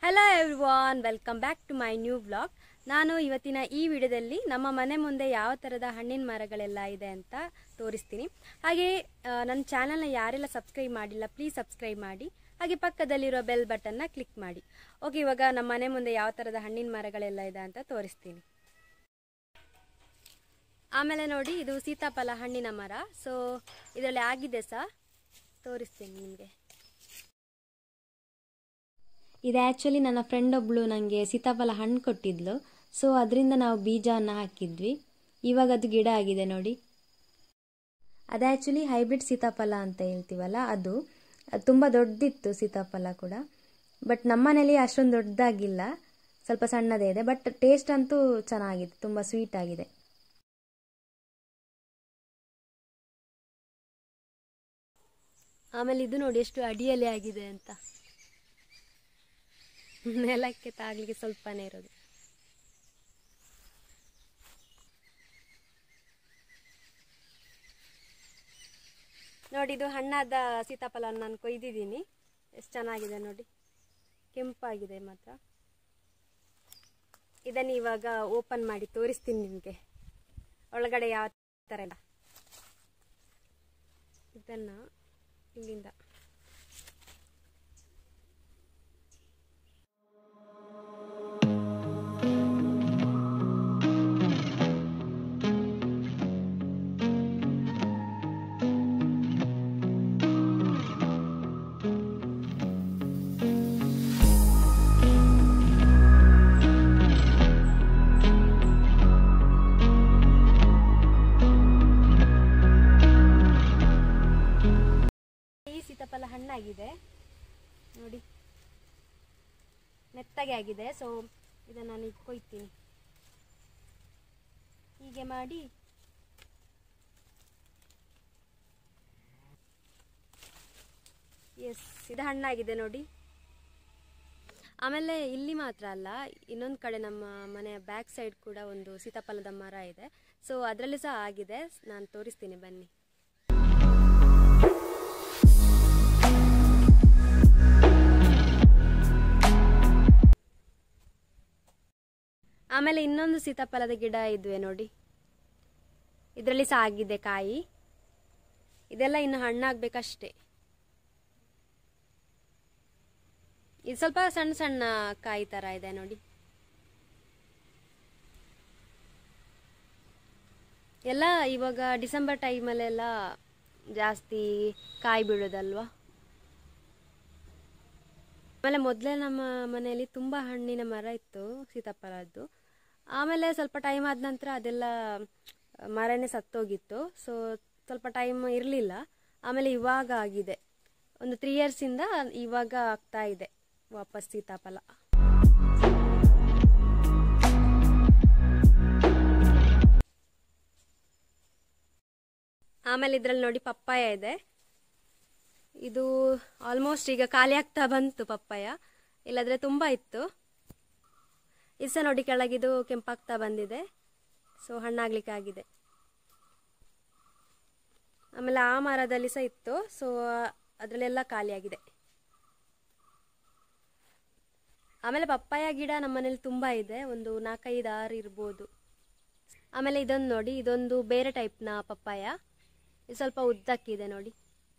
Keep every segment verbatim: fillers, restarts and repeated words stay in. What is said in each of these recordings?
Hello everyone, welcome back to my new vlog. ನಾನು ಇವತ್ತಿನ ಈ ವಿಡಿಯೋದಲ್ಲಿ ನಮ್ಮ ಮನೆ ಮುಂದೆ ಯಾವ ಥರದ ಹಣ್ಣಿನ ಮರಗಳೆಲ್ಲ ಇದೆ ಅಂತ ತೋರಿಸ್ತೀನಿ. ಹಾಗೆ ನನ್ನ ಚಾನಲ್ನ ಯಾರೆಲ್ಲ ಸಬ್ಸ್ಕ್ರೈಬ್ ಮಾಡಿಲ್ಲ ಪ್ಲೀಸ್ ಸಬ್ಸ್ಕ್ರೈಬ್ ಮಾಡಿ, ಹಾಗೆ ಪಕ್ಕದಲ್ಲಿರೋ ಬೆಲ್ ಬಟನ್ನ ಕ್ಲಿಕ್ ಮಾಡಿ. ಓಕೆ, ಇವಾಗ ನಮ್ಮ ಮನೆ ಮುಂದೆ ಯಾವ ಥರದ ಹಣ್ಣಿನ ಮರಗಳೆಲ್ಲ ಇದೆ ಅಂತ ತೋರಿಸ್ತೀನಿ. ಆಮೇಲೆ ನೋಡಿ, ಇದು ಸೀತಾಫಲ ಹಣ್ಣಿನ ಮರ. ಸೊ ಇದರಲ್ಲಿ ಆಗಿದೆ ಸಹ, ತೋರಿಸ್ತೀನಿ ನಿಮಗೆ. ಇದು ಆ್ಯಕ್ಚುಲಿ ನನ್ನ ಫ್ರೆಂಡ್ ಒಬ್ಬಳು ನನಗೆ ಸೀತಾಫಲ ಹಣ್ಣು ಕೊಟ್ಟಿದ್ಲು. ಸೊ ಅದರಿಂದ ನಾವು ಬೀಜವನ್ನು ಹಾಕಿದ್ವಿ. ಇವಾಗ ಅದು ಗಿಡ ಆಗಿದೆ ನೋಡಿ. ಅದು ಆ್ಯಕ್ಚುಲಿ ಹೈಬ್ರಿಡ್ ಸೀತಾಫಲ ಅಂತ ಹೇಳ್ತೀವಲ್ಲ, ಅದು ತುಂಬ ದೊಡ್ಡದಿತ್ತು ಸೀತಾಫಲ ಕೂಡ. ಬಟ್ ನಮ್ಮನೇಲಿ ಅಷ್ಟೊಂದು ದೊಡ್ಡದಾಗಿಲ್ಲ, ಸ್ವಲ್ಪ ಸಣ್ಣದೇ ಇದೆ. ಬಟ್ ಟೇಸ್ಟ್ ಅಂತೂ ಚೆನ್ನಾಗಿದೆ, ತುಂಬ ಸ್ವೀಟ್ ಆಗಿದೆ. ಆಮೇಲೆ ಇದು ನೋಡಿ ಎಷ್ಟು ಅಡಿಯಲ್ಲಿ ಆಗಿದೆ ಅಂತ. ನೆಲಕ್ಕೆ ತಾಗ್ಲಿಕ್ಕೆ ಸ್ವಲ್ಪನೇ ಇರೋದು. ನೋಡಿ, ಇದು ಹಣ್ಣಾದ ಸೀತಾಫಲ ನಾನು ಕೊಯ್ದಿದ್ದೀನಿ. ಎಷ್ಟು ಚೆನ್ನಾಗಿದೆ ನೋಡಿ, ಕೆಂಪಾಗಿದೆ ಮಾತ್ರ. ಇದನ್ನು ಇವಾಗ ಓಪನ್ ಮಾಡಿ ತೋರಿಸ್ತೀನಿ ನಿಮಗೆ, ಒಳಗಡೆ ಯಾವ ಥರ ಇಲ್ಲ. ಇದನ್ನು ಇಲ್ಲಿಂದ ಸೀತಾಫಲ ಹಣ್ಣಾಗಿದೆ ನೋಡಿ, ಮೆತ್ತಗೆ ಆಗಿದೆ. ಸೊ ಇದನ್ನು ನಾನು ಈಗ ಕೊಯ್ತೀನಿ. ಹೀಗೆ ಮಾಡಿ ಎಸ್, ಇದು ಹಣ್ಣಾಗಿದೆ ನೋಡಿ. ಆಮೇಲೆ ಇಲ್ಲಿ ಮಾತ್ರ ಅಲ್ಲ, ಇನ್ನೊಂದು ಕಡೆ ನಮ್ಮ ಮನೆಯ ಬ್ಯಾಕ್ ಸೈಡ್ ಕೂಡ ಒಂದು ಸೀತಾಫಲದ ಮರ ಇದೆ. ಸೊ ಅದರಲ್ಲಿ ಸಹ ಆಗಿದೆ, ನಾನು ತೋರಿಸ್ತೀನಿ ಬನ್ನಿ. ಆಮೇಲೆ ಇನ್ನೊಂದು ಸೀತಾಫಲದ ಗಿಡ ಇದ್ವೆ ನೋಡಿ, ಇದರಲ್ಲಿ ಸಹ ಆಗಿದೆ ಕಾಯಿ. ಇದೆಲ್ಲ ಇನ್ನು ಹಣ್ಣಾಗಬೇಕಷ್ಟೇ. ಇದು ಸ್ವಲ್ಪ ಸಣ್ಣ ಸಣ್ಣ ಕಾಯಿ ಥರ ಇದೆ ನೋಡಿ. ಎಲ್ಲ ಇವಾಗ ಡಿಸೆಂಬರ್ ಟೈಮಲ್ಲೆಲ್ಲ ಜಾಸ್ತಿ ಕಾಯಿ ಬಿಡೋದಲ್ವಾ. ಆಮೇಲೆ ಮೊದಲೇ ನಮ್ಮ ಮನೆಯಲ್ಲಿ ತುಂಬ ಹಣ್ಣಿನ ಮರ ಇತ್ತು ಸೀತಾಫಲದ್ದು. ಆಮೇಲೆ ಸ್ವಲ್ಪ ಟೈಮ್ ಆದ ನಂತರ ಅದೆಲ್ಲ ಮರನೇ ಸತ್ತೋಗಿತ್ತು. ಸೊ ಸ್ವಲ್ಪ ಟೈಮ್ ಇರಲಿಲ್ಲ. ಆಮೇಲೆ ಇವಾಗ ಆಗಿದೆ, ಒಂದು ತ್ರೀ ಇಯರ್ಸಿಂದ ಇವಾಗ ಆಗ್ತಾ ಇದೆ ವಾಪಸ್ ಸೀತಾಫಲ. ಆಮೇಲೆ ಇದರಲ್ಲಿ ನೋಡಿ ಪಪ್ಪಾಯ ಇದೆ. ಇದು ಆಲ್ಮೋಸ್ಟ್ ಈಗ ಖಾಲಿ ಆಗ್ತಾ ಬಂತು ಪಪ್ಪಾಯ, ಇಲ್ಲದ್ರೆ ತುಂಬ ಇತ್ತು. ಇದು ಸಹ ನೋಡಿ, ಕೆಳಗಿದು ಕೆಂಪಾಗ್ತಾ ಬಂದಿದೆ. ಸೊ ಹಣ್ಣಾಗ್ಲಿಕ್ಕೆ ಆಗಿದೆ. ಆಮೇಲೆ ಆ ಮರದಲ್ಲಿ ಸಹ ಇತ್ತು, ಸೊ ಅದರಲ್ಲೆಲ್ಲ ಖಾಲಿಯಾಗಿದೆ. ಆಮೇಲೆ ಪಪ್ಪಾಯ ಗಿಡ ನಮ್ಮ ಮನೇಲಿ ತುಂಬ ಇದೆ, ಒಂದು ನಾಲ್ಕೈದು ಆರು ಇರ್ಬೋದು. ಆಮೇಲೆ ಇದೊಂದು ನೋಡಿ, ಇದೊಂದು ಬೇರೆ ಟೈಪ್ನ ಪಪ್ಪಾಯ. ಇದು ಸ್ವಲ್ಪ ಉದ್ದಕ್ಕಿದೆ ನೋಡಿ.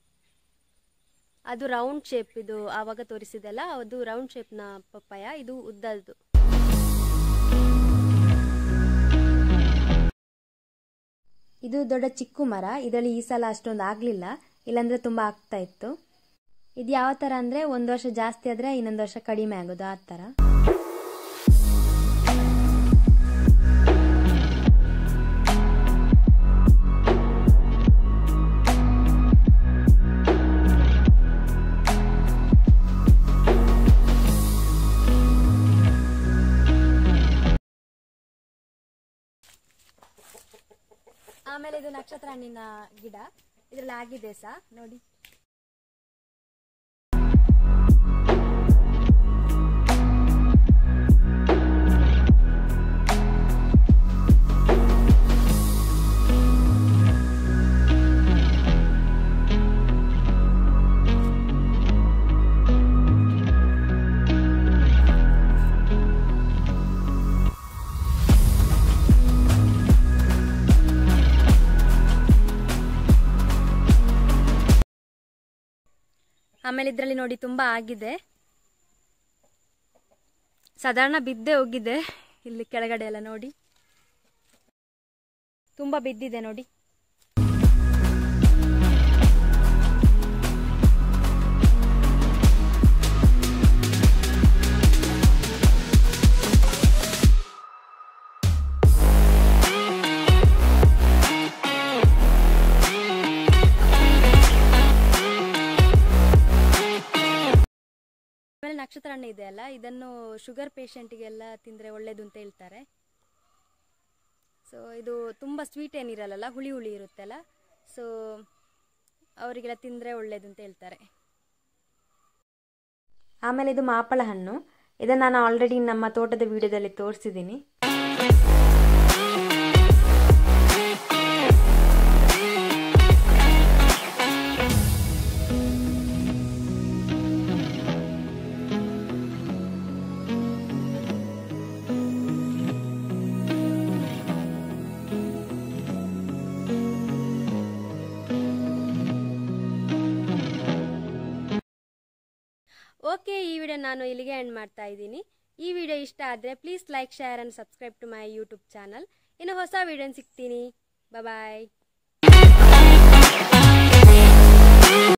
ಅದು ರೌಂಡ್ ಶೇಪ್, ಇದು ಆವಾಗ ತೋರಿಸಿದೆಲ್ಲ ಅದು ರೌಂಡ್ ಶೇಪ್ನ ಪಪ್ಪಾಯ, ಇದು ಉದ್ದದ್ದು. ಇದು ದೊಡ್ಡ ಚಿಕ್ಕು ಮರ. ಇದರಲ್ಲಿ ಈ ಸಲ ಅಷ್ಟೊಂದು ಆಗಲಿಲ್ಲ, ಇಲ್ಲಾಂದರೆ ತುಂಬ ಆಗ್ತಾ ಇತ್ತು. ಇದು ಯಾವ ಥರ ಅಂದರೆ, ಒಂದು ವರ್ಷ ಜಾಸ್ತಿ ಆದರೆ ಇನ್ನೊಂದು ವರ್ಷ ಕಡಿಮೆ ಆಗೋದು, ಆ ಥರ. ಆಮೇಲೆ ಇದು ನಕ್ಷತ್ರ ಹಣ್ಣಿನ ಗಿಡ, ಇದರಲ್ಲಿ ಆಗಿದೆ ಸಹ ನೋಡಿ. ಆಮೇಲೆ ಇದರಲ್ಲಿ ನೋಡಿ ತುಂಬ ಆಗಿದೆ, ಸಾಧಾರಣ ಬಿದ್ದೇ ಹೋಗಿದೆ. ಇಲ್ಲಿ ಕೆಳಗಡೆ ಎಲ್ಲ ನೋಡಿ ತುಂಬ ಬಿದ್ದಿದೆ ನೋಡಿ. ಆಮೇಲೆ ನಕ್ಷತ್ರ ಹಣ್ಣು ಇದೆ ಅಲ್ಲ, ಇದನ್ನು ಶುಗರ್ ಪೇಷಂಟಿಗೆಲ್ಲ ತಿಂದರೆ ಒಳ್ಳೇದು ಅಂತ ಹೇಳ್ತಾರೆ. ಸೊ ಇದು ತುಂಬ ಸ್ವೀಟ್ ಏನಿರಲ್ಲ, ಹುಳಿ ಹುಳಿ ಇರುತ್ತಲ್ಲ, ಸೊ ಅವರಿಗೆಲ್ಲ ತಿಂದರೆ ಒಳ್ಳೇದು ಅಂತ ಹೇಳ್ತಾರೆ. ಆಮೇಲೆ ಇದು ಮಾಪಳ ಹಣ್ಣು, ಇದನ್ನು ನಾನು ಆಲ್ರೆಡಿ ನಮ್ಮ ತೋಟದ ವಿಡಿಯೋದಲ್ಲಿ ತೋರಿಸಿದ್ದೀನಿ. ಓಕೆ, ಈ ವಿಡಿಯೋ ನಾನು ಇಲ್ಲಿಗೆ ಎಂಡ್ ಮಾಡ್ತಾ ಇದ್ದೀನಿ. ಈ ವಿಡಿಯೋ ಇಷ್ಟ ಆದರೆ please like, share and subscribe to my YouTube channel. ಇನ್ನು ಹೊಸ ವಿಡಿಯೋನ ಸಿಗ್ತೀನಿ. ಬಾಯ್.